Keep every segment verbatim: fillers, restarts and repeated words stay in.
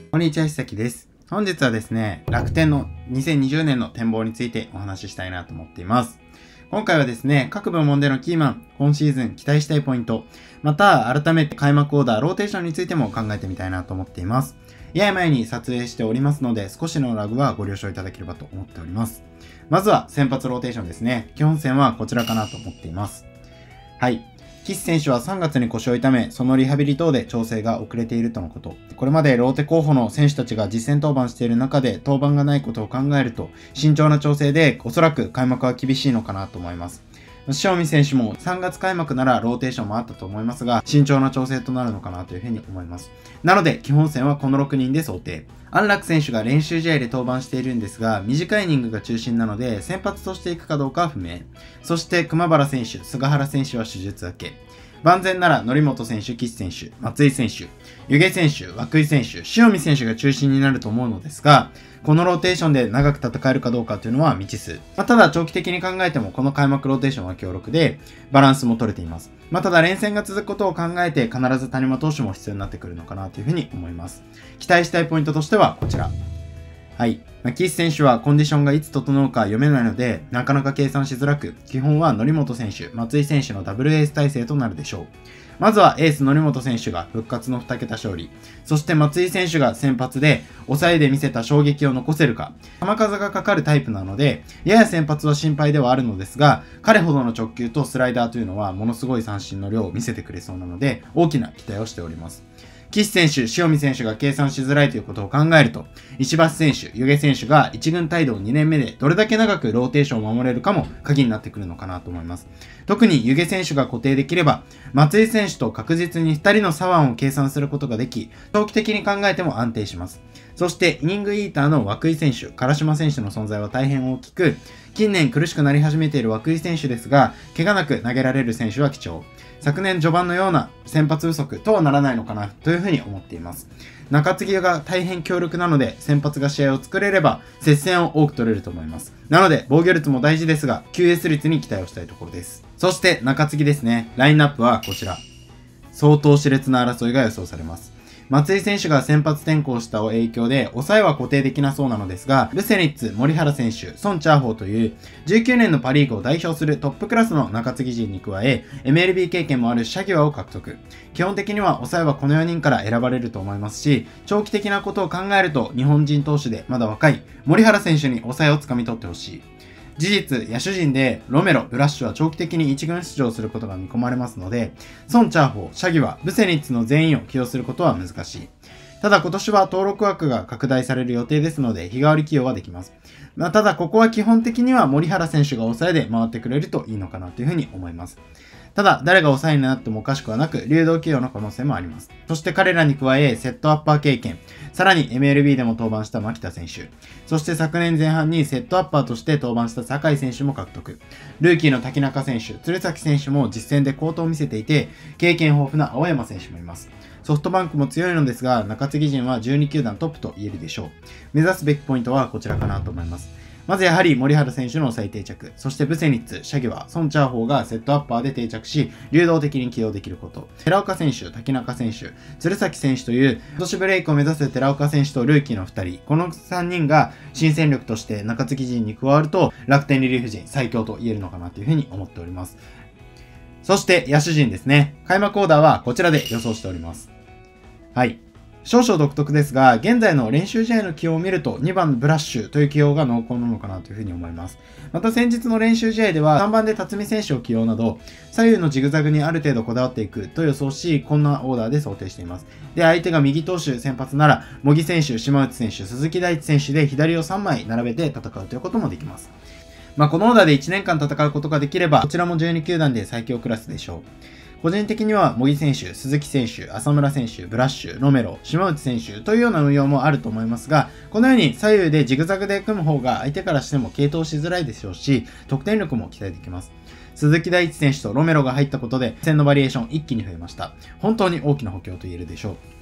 こんにちは、久木です。本日はですね、楽天のにせんにじゅうねんの展望についてお話ししたいなと思っています。今回はですね、各部門でのキーマン、今シーズン期待したいポイント、また改めて開幕オーダー、ローテーションについても考えてみたいなと思っています。やや前に撮影しておりますので、少しのラグはご了承いただければと思っております。まずは先発ローテーションですね。基本戦はこちらかなと思っています。はい。岸選手はさんがつに腰を痛め、そのリハビリ等で調整が遅れているとのこと。これまでローテ候補の選手たちが実戦登板している中で登板がないことを考えると、慎重な調整でおそらく開幕は厳しいのかなと思います。塩見選手もさんがつ開幕ならローテーションもあったと思いますが、慎重な調整となるのかなというふうに思います。なので、基本戦はこのろくにんで想定。安楽選手が練習試合で登板しているんですが、短いイニングが中心なので、先発としていくかどうかは不明。そして熊原選手、菅原選手は手術明け。万全なら則本選手、岸選手、松井選手、湯気選手、涌井選手、塩見選手が中心になると思うのですが、このローテーションで長く戦えるかどうかというのは未知数。まあ、ただ長期的に考えてもこの開幕ローテーションは強力で、バランスも取れています。まあ、ただ連戦が続くことを考えて必ず谷間投手も必要になってくるのかなというふうに思います。期待したいポイントとしてはこちら。はい。まあ、岸選手はコンディションがいつ整うか読めないので、なかなか計算しづらく、基本は則本選手、松井選手のダブルエース体制となるでしょう。まずはエース則本選手が復活のに桁勝利、そして松井選手が先発で抑えで見せた衝撃を残せるか。球数がかかるタイプなので、やや先発は心配ではあるのですが、彼ほどの直球とスライダーというのはものすごい三振の量を見せてくれそうなので、大きな期待をしております。岸選手、塩見選手が計算しづらいということを考えると、石橋選手、湯気選手が一軍帯同にねんめでどれだけ長くローテーションを守れるかも鍵になってくるのかなと思います。特に湯気選手が固定できれば、松井選手と確実にふたりの左腕を計算することができ、長期的に考えても安定します。そしてイニングイーターの涌井選手、唐島選手の存在は大変大きく、近年苦しくなり始めている涌井選手ですが、怪我なく投げられる選手は貴重。昨年序盤のような先発不足とはならないのかなというふうに思っています。中継ぎが大変強力なので、先発が試合を作れれば接戦を多く取れると思います。なので防御率も大事ですが、キューエス 率に期待をしたいところです。そして中継ぎですね。ラインナップはこちら。相当熾烈な争いが予想されます。松井選手が先発転向した影響で、抑えは固定できなそうなのですが、ブセニッツ、森原選手、ソン・チャーホーというじゅうきゅうねんのパリーグを代表するトップクラスの中継ぎ陣に加え、エムエルビー 経験もあるシャギワを獲得。基本的には抑えはこのよにんから選ばれると思いますし、長期的なことを考えると日本人投手でまだ若い森原選手に抑えをつかみ取ってほしい。事実、野手陣でロメロ、ブラッシュは長期的に一軍出場することが見込まれますので、ソン・チャーホー、シャギワ、ブセニッツの全員を起用することは難しい。ただ今年は登録枠が拡大される予定ですので、日替わり起用はできます。まあ、ただここは基本的には森原選手が抑えで回ってくれるといいのかなというふうに思います。ただ、誰が抑えになってもおかしくはなく、流動起用の可能性もあります。そして彼らに加え、セットアッパー経験、さらに エムエルビー でも登板した牧田選手、そして昨年前半にセットアッパーとして登板した酒井選手も獲得。ルーキーの滝中選手、鶴崎選手も実戦で好投を見せていて、経験豊富な青山選手もいます。ソフトバンクも強いのですが、中継ぎ陣はじゅうに球団トップと言えるでしょう。目指すべきポイントはこちらかなと思います。まずやはり森原選手の再定着、そしてブセニッツ、シャギワ、ソン・チャーホーがセットアッパーで定着し、流動的に起用できること。寺岡選手、滝中選手、鶴崎選手という今年ブレイクを目指す寺岡選手とルーキーのふたり、このさんにんが新戦力として中継ぎ陣に加わると、楽天リリーフ陣最強と言えるのかなというふうに思っております。そして野手陣ですね。開幕オーダーはこちらで予想しております。はい。少々独特ですが、現在の練習試合の起用を見るとにばんのブラッシュという起用が濃厚なのかなというふうに思います。また先日の練習試合ではさんばんで辰巳選手を起用など、左右のジグザグにある程度こだわっていくと予想し、こんなオーダーで想定しています。で、相手が右投手先発なら、茂木選手、島内選手、鈴木大地選手で左をさんまい並べて戦うということもできます。まあ、このオーダーでいちねんかん戦うことができれば、こちらもじゅうに球団で最強クラスでしょう。個人的には茂木選手、鈴木選手、浅村選手、ブラッシュ、ロメロ、島内選手というような運用もあると思いますが、このように左右でジグザグで組む方が相手からしても継投しづらいでしょうし、得点力も期待できます。鈴木大地選手とロメロが入ったことで、戦のバリエーション一気に増えました。本当に大きな補強と言えるでしょう。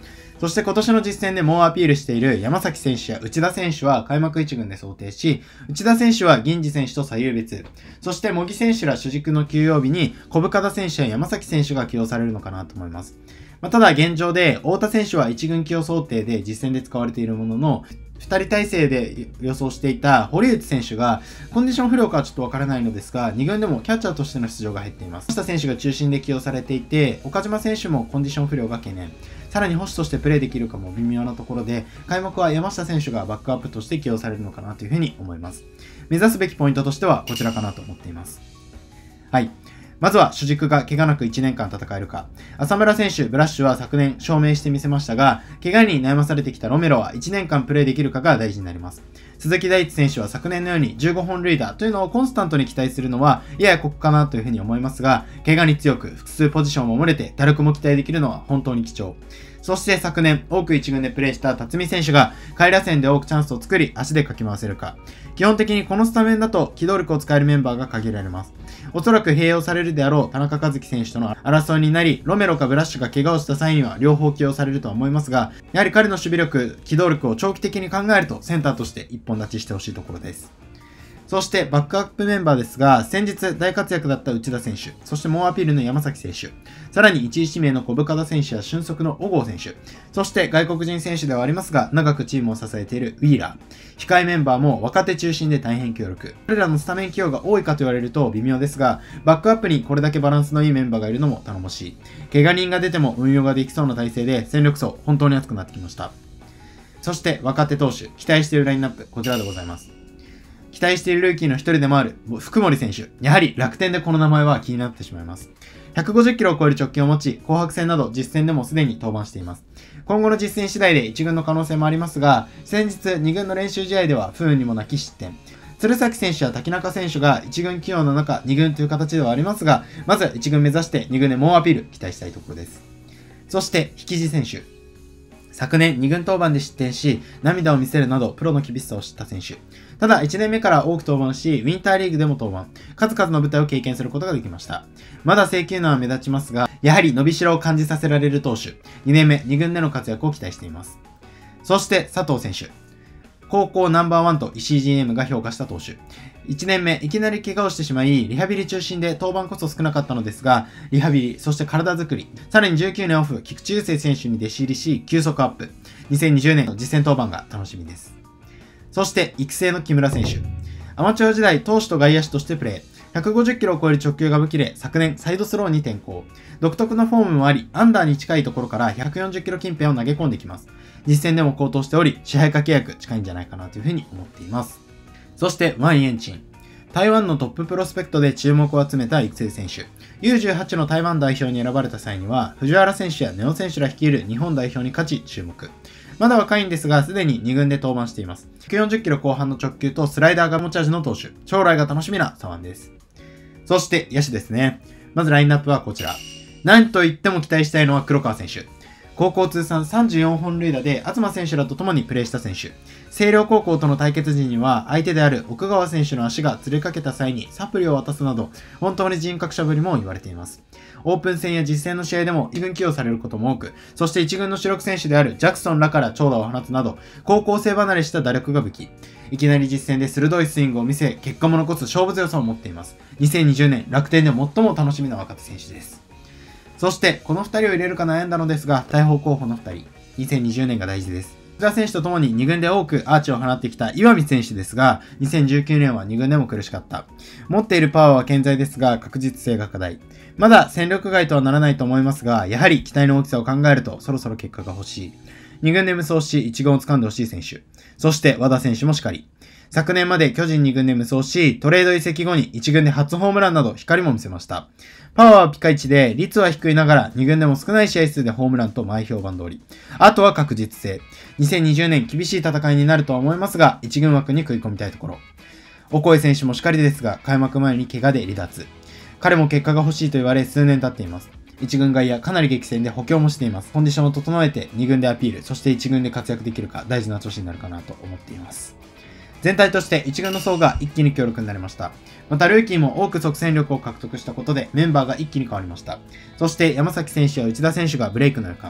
そして今年の実戦で猛アピールしている山崎選手や内田選手は開幕一軍で想定し、内田選手は銀次選手と左右別、そして茂木選手ら主軸の休養日に小深田選手や山崎選手が起用されるのかなと思います。まあ、ただ現状で太田選手は一軍起用想定で実戦で使われているものの、ふたり体制で予想していた堀内選手がコンディション不良かはちょっとわからないのですが、に軍でもキャッチャーとしての出場が減っています。星田選手が中心で起用されていて、岡島選手もコンディション不良が懸念。さらに星としてプレーできるかも微妙なところで、開幕は山下選手がバックアップとして起用されるのかなというふうに思います。目指すべきポイントとしてはこちらかなと思っています。はい。まずは主軸が怪我なくいちねんかん戦えるか。浅村選手、ブラッシュは昨年証明してみせましたが、怪我に悩まされてきたロメロはいちねんかんプレーできるかが大事になります。鈴木大地選手は昨年のようにじゅうごほん塁打というのをコンスタントに期待するのはやや酷かなというふうに思いますが、怪我に強く複数ポジションを守れて打力も期待できるのは本当に貴重。そして昨年多く一軍でプレーした辰巳選手が下位打線で多くチャンスを作り足でかき回せるか。基本的にこのスタメンだと機動力を使えるメンバーが限られます。おそらく併用されるであろう田中和樹選手との争いになり、ロメロかブラッシュが怪我をした際には両方起用されるとは思いますが、やはり彼の守備力、機動力を長期的に考えるとセンターとして一本立ちしてほしいところです。そしてバックアップメンバーですが、先日大活躍だった内田選手、そして猛アピールの山崎選手、さらにいちい指名の小深田選手や俊足の小郷選手、そして外国人選手ではありますが、長くチームを支えているウィーラー、控えメンバーも若手中心で大変強力。彼らのスタメン起用が多いかと言われると微妙ですが、バックアップにこれだけバランスのいいメンバーがいるのも頼もしい。怪我人が出ても運用ができそうな体制で戦力層、本当に熱くなってきました。そして若手投手、期待しているラインナップ、こちらでございます。期待しているルーキーの一人でもある福森選手。やはり楽天でこの名前は気になってしまいます。ひゃくごじゅっキロを超える直球を持ち、紅白戦など実戦でもすでに登板しています。今後の実戦次第でいち軍の可能性もありますが、先日に軍の練習試合では不運にも泣き失点。鶴崎選手や滝中選手がいち軍起用の中に軍という形ではありますが、まずいち軍目指してに軍で猛アピール期待したいところです。そして引地選手。昨年に軍登板で失点し、涙を見せるなどプロの厳しさを知った選手。ただいちねんめから多く登板し、ウィンターリーグでも登板。数々の舞台を経験することができました。まだ制球難は目立ちますが、やはり伸びしろを感じさせられる投手。にねんめ、に軍での活躍を期待しています。そして佐藤選手。高校ナンバーワンと石井 ジーエム が評価した投手。いちねんめ、いきなり怪我をしてしまい、リハビリ中心で登板こそ少なかったのですが、リハビリ、そして体作り、さらにじゅうきゅうねんオフ、菊池雄星選手に弟子入りし、急速アップ。にせんにじゅうねんの実戦登板が楽しみです。そして、育成の木村選手。アマチュア時代、投手と外野手としてプレー。ひゃくごじゅっキロを超える直球が武器で、昨年サイドスローに転向。独特なフォームもあり、アンダーに近いところからひゃくよんじゅっキロ近辺を投げ込んできます。実戦でも高騰しており、支配下契約近いんじゃないかなというふうに思っています。そして、ワン・イエンチン。台湾のトッププロスペクトで注目を集めた育成選手。ユーじゅうはち の台湾代表に選ばれた際には、藤原選手や根尾選手ら率いる日本代表に勝ち注目。まだ若いんですが、すでにに軍で登板しています。ひゃくよんじゅっキロ後半の直球とスライダーが持ち味の投手。将来が楽しみな左腕です。そして、野手ですね。まずラインナップはこちら。なんといっても期待したいのは黒川選手。高校通算さんじゅうよんほん塁打で東選手らと共にプレーした選手。星稜高校との対決時には相手である奥川選手の足がつれかけた際にサプリを渡すなど本当に人格者ぶりも言われています。オープン戦や実戦の試合でもいち軍起用されることも多く、そしていち軍の主力選手であるジャクソンらから長打を放つなど高校生離れした打力が武器。いきなり実戦で鋭いスイングを見せ、結果も残す勝負強さを持っています。にせんにじゅうねん楽天で最も楽しみな若手選手です。そして、このふたりを入れるか悩んだのですが、大砲候補のふたり。にせんにじゅうねんが大事です。内田選手と共にに軍で多くアーチを放ってきた岩見選手ですが、にせんじゅうきゅうねんはに軍でも苦しかった。持っているパワーは健在ですが、確実性が課題。まだ戦力外とはならないと思いますが、やはり期待の大きさを考えると、そろそろ結果が欲しい。に軍で無双し、いち軍を掴んでほしい選手。そして、和田選手もしかり。昨年まで巨人に軍で無双し、トレード移籍後にいち軍で初ホームランなど光も見せました。パワーはピカイチで、率は低いながらに軍でも少ない試合数でホームランと前評判通り。あとは確実性。にせんにじゅうねん厳しい戦いになるとは思いますが、いち軍枠に食い込みたいところ。オコエ選手もしかりですが、開幕前に怪我で離脱。彼も結果が欲しいと言われ数年経っています。いち軍外野かなり激戦で補強もしています。コンディションを整えてに軍でアピール、そしていち軍で活躍できるか大事な調子になるかなと思っています。全体としていち軍の層が一気に強力になりました。またルーキーも多く即戦力を獲得したことでメンバーが一気に変わりました。そして山崎選手や内田選手がブレイクの予感。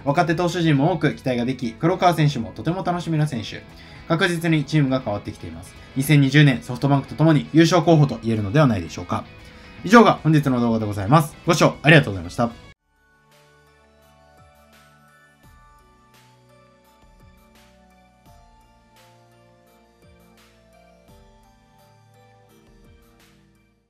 若手投手陣も多く期待ができ、黒川選手もとても楽しみな選手。確実にチームが変わってきています。にせんにじゅうねんソフトバンクとともに優勝候補と言えるのではないでしょうか。以上が本日の動画でございます。ご視聴ありがとうございました。